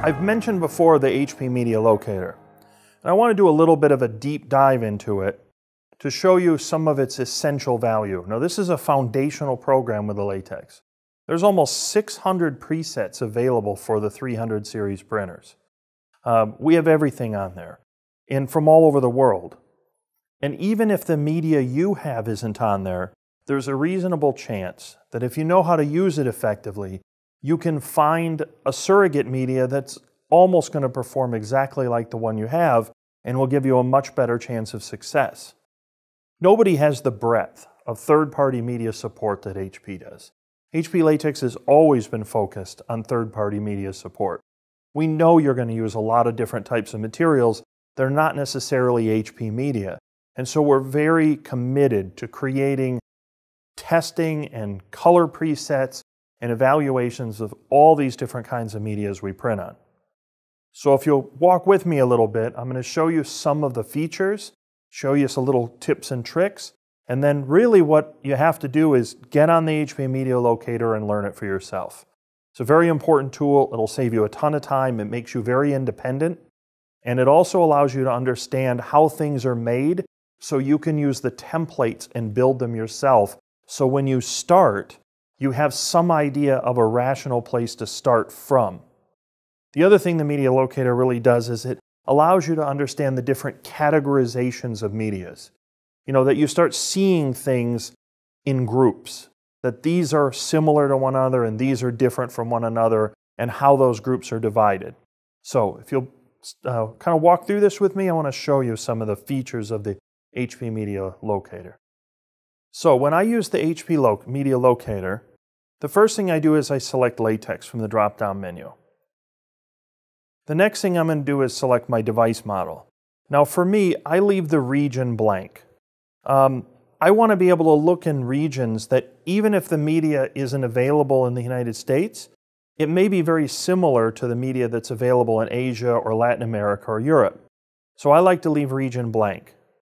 I've mentioned before the HP Media Locator, and I want to do a little bit of a deep dive into it to show you some of its essential value. Now, this is a foundational program with the Latex. There's almost 600 presets available for the 300 series printers. We have everything on there, and from all over the world. And even if the media you have isn't on there, there's a reasonable chance that if you know how to use it effectively, you can find a surrogate media that's almost going to perform exactly like the one you have and will give you a much better chance of success. Nobody has the breadth of third-party media support that HP does. HP Latex has always been focused on third-party media support. We know you're going to use a lot of different types of materials. They're not necessarily HP media. And so we're very committed to creating testing and color presets and evaluations of all these different kinds of medias we print on. So if you'll walk with me a little bit, I'm going to show you some of the features, show you some little tips and tricks, and then really what you have to do is get on the HP Media Locator and learn it for yourself. It's a very important tool. It'll save you a ton of time. It makes you very independent, and it also allows you to understand how things are made so you can use the templates and build them yourself. So when you start, you have some idea of a rational place to start from. The other thing the Media Locator really does is it allows you to understand the different categorizations of medias. You know, that you start seeing things in groups, that these are similar to one another and these are different from one another, and how those groups are divided. So if you'll kind of walk through this with me, I want to show you some of the features of the HP Media Locator. So when I use the HP Media Locator, the first thing I do is I select Latex from the drop-down menu. The next thing I'm going to do is select my device model. Now for me, I leave the region blank. I want to be able to look in regions that even if the media isn't available in the United States, it may be very similar to the media that's available in Asia or Latin America or Europe. So I like to leave region blank.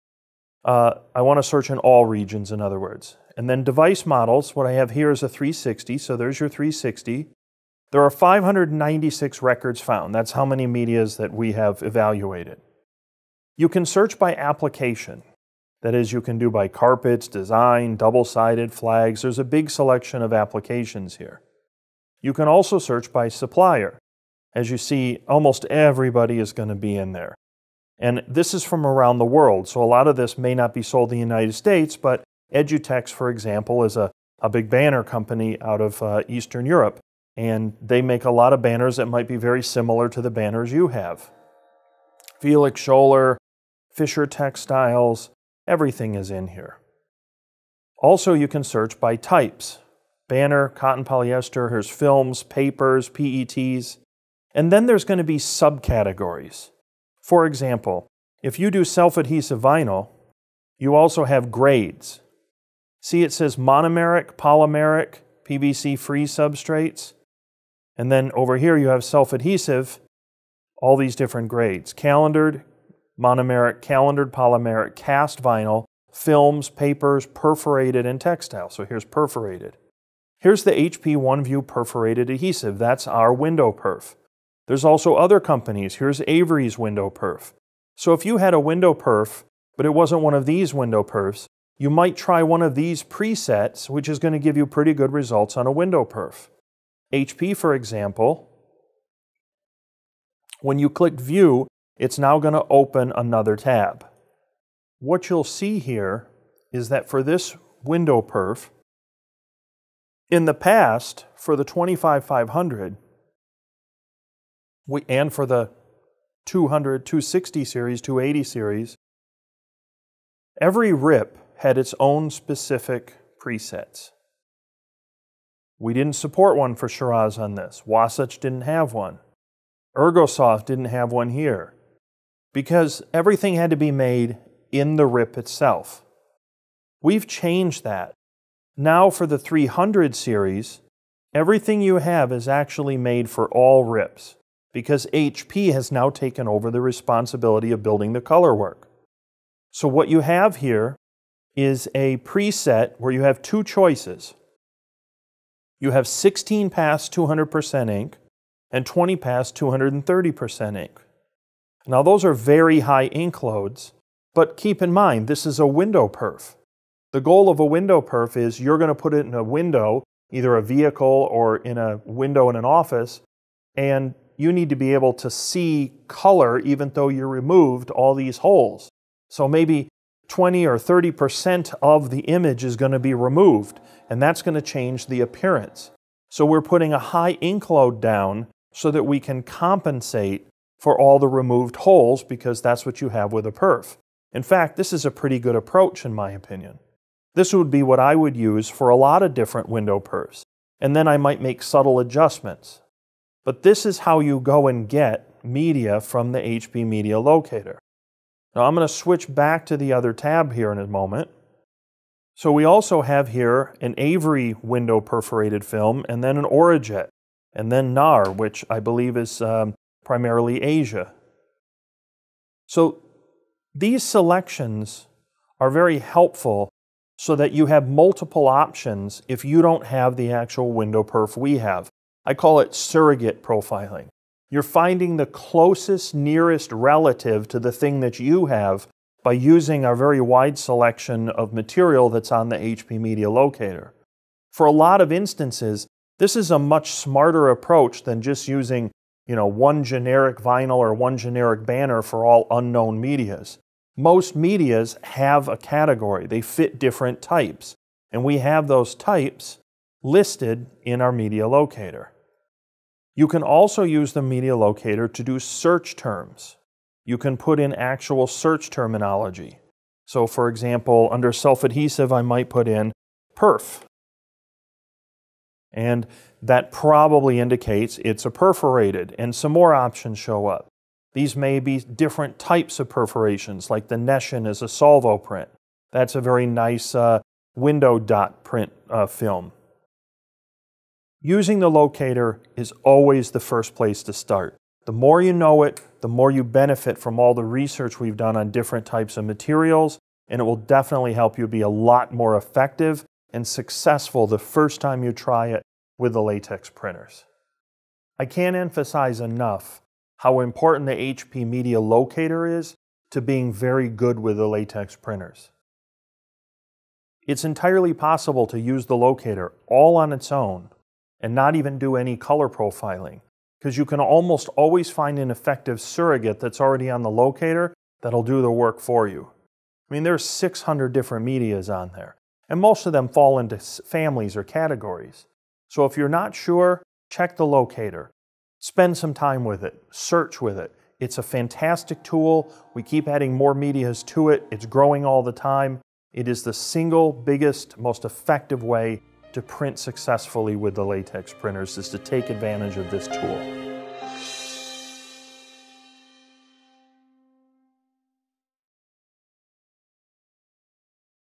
I want to search in all regions, in other words. And then device models, what I have here is a 360, so there's your 360. There are 596 records found. That's how many medias that we have evaluated. You can search by application. That is, you can do by carpets, design, double-sided, flags. There's a big selection of applications here. You can also search by supplier. As you see, almost everybody is going to be in there. And this is from around the world, so a lot of this may not be sold in the United States, but Edutex, for example, is a big banner company out of Eastern Europe, and they make a lot of banners that might be very similar to the banners you have. Felix Scholler, Fisher Textiles, everything is in here. Also, you can search by types. Banner, cotton polyester, here's films, papers, PETs, and then there's going to be subcategories. For example, if you do self-adhesive vinyl, you also have grades. See, it says monomeric, polymeric, PVC-free substrates. And then over here you have self-adhesive, all these different grades. Calendared, monomeric, calendared, polymeric, cast vinyl, films, papers, perforated, and textile. So here's perforated. Here's the HP OneView perforated adhesive. That's our window perf. There's also other companies. Here's Avery's window perf. So if you had a window perf, but it wasn't one of these window perfs, you might try one of these presets, which is going to give you pretty good results on a window perf. HP, for example, when you click View, it's now going to open another tab. What you'll see here is that for this window perf, in the past, for the 25500, and for the 200, 260 series, 280 series, every rip had its own specific presets. We didn't support one for Shiraz on this. Wasatch didn't have one. Ergosoft didn't have one here, because everything had to be made in the rip itself. We've changed that. Now for the 300 series, everything you have is actually made for all rips, because HP has now taken over the responsibility of building the color work. So what you have here is a preset where you have two choices. You have 16 pass 200% ink, and 20 pass 230% ink. Now those are very high ink loads, but keep in mind this is a window perf. The goal of a window perf is you're going to put it in a window, either a vehicle or in a window in an office, and you need to be able to see color even though you removed all these holes. So maybe 20 or 30% of the image is going to be removed, and that's going to change the appearance. So we're putting a high ink load down so that we can compensate for all the removed holes, because that's what you have with a perf. In fact, this is a pretty good approach in my opinion. This would be what I would use for a lot of different window perfs, and then I might make subtle adjustments. But this is how you go and get media from the HP Media Locator. Now I'm going to switch back to the other tab here in a moment. So we also have here an Avery window perforated film, and then an Orajet, and then NAR, which I believe is primarily Asia. So these selections are very helpful so that you have multiple options if you don't have the actual window perf we have. I call it surrogate profiling. You're finding the closest, nearest relative to the thing that you have by using our very wide selection of material that's on the HP Media Locator. For a lot of instances, this is a much smarter approach than just using, one generic vinyl or one generic banner for all unknown medias. Most medias have a category. They fit different types, and we have those types listed in our Media Locator. You can also use the Media Locator to do search terms. You can put in actual search terminology. So for example, under self-adhesive, I might put in perf. And that probably indicates it's a perforated, and some more options show up. These may be different types of perforations, like the Neshin is a solvo print. That's a very nice window dot print film. Using the locator is always the first place to start. The more you know it, the more you benefit from all the research we've done on different types of materials, and it will definitely help you be a lot more effective and successful the first time you try it with the latex printers. I can't emphasize enough how important the HP Media Locator is to being very good with the latex printers. It's entirely possible to use the locator all on its own and not even do any color profiling, because you can almost always find an effective surrogate that's already on the locator that'll do the work for you. I mean, there's 600 different medias on there, and most of them fall into families or categories. So if you're not sure, check the locator. Spend some time with it. Search with it. It's a fantastic tool. We keep adding more medias to it. It's growing all the time. It is the single biggest, most effective way to print successfully with the latex printers, is to take advantage of this tool.